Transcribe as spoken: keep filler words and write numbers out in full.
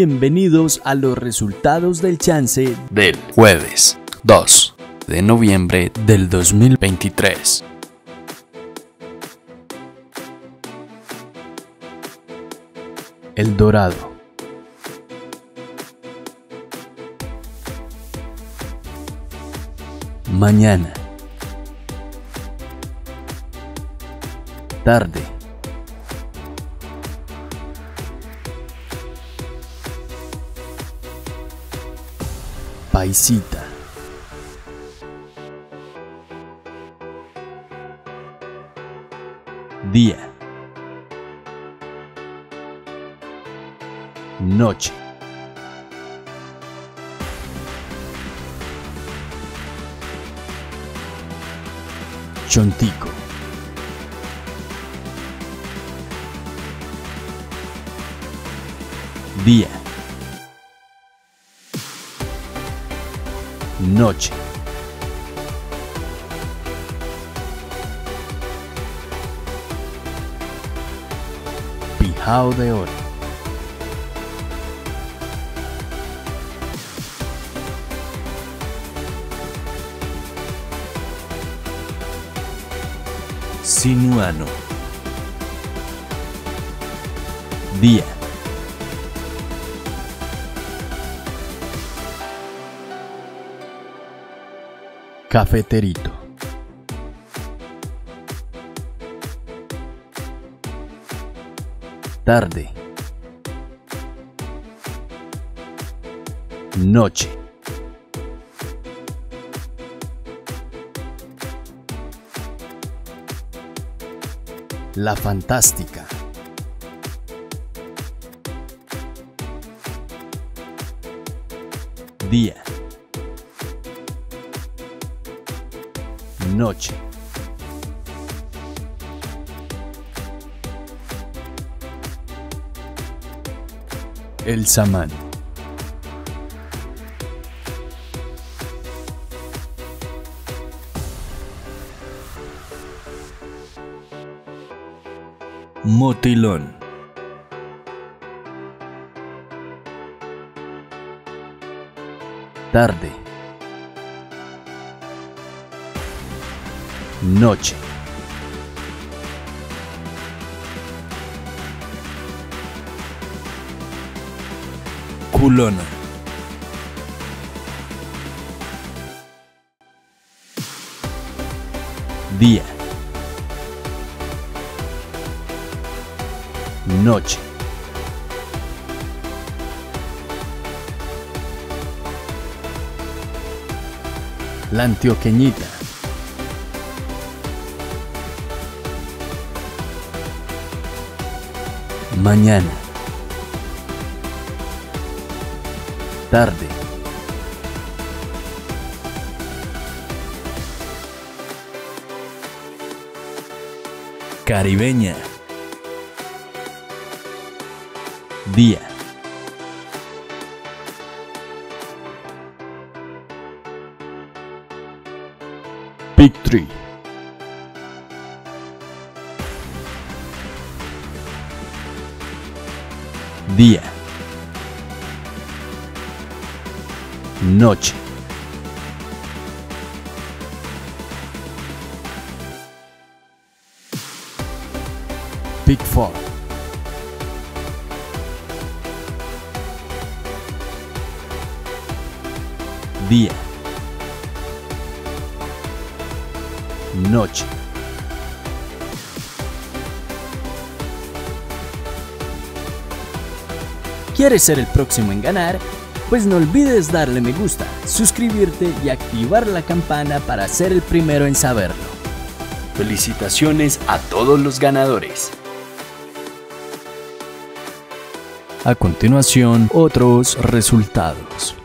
Bienvenidos a los resultados del chance del jueves dos de noviembre del dos mil veintitrés. El Dorado. Mañana. Tarde. Paisita. Día. Noche. Chontico. Día. Noche. Pijao de oro. Sinuano. Día. Cafeterito. Tarde. Noche. La Fantástica. Día. Noche. El Samán. Motilón. Tarde. Noche. Culona. Día. Noche. La Antioqueñita. Mañana. Tarde. Caribeña. Día. Big Tree. Día. Noche. Big Four. Día. Noche. ¿Quieres ser el próximo en ganar? Pues no olvides darle me gusta, suscribirte y activar la campana para ser el primero en saberlo. Felicitaciones a todos los ganadores. A continuación, otros resultados.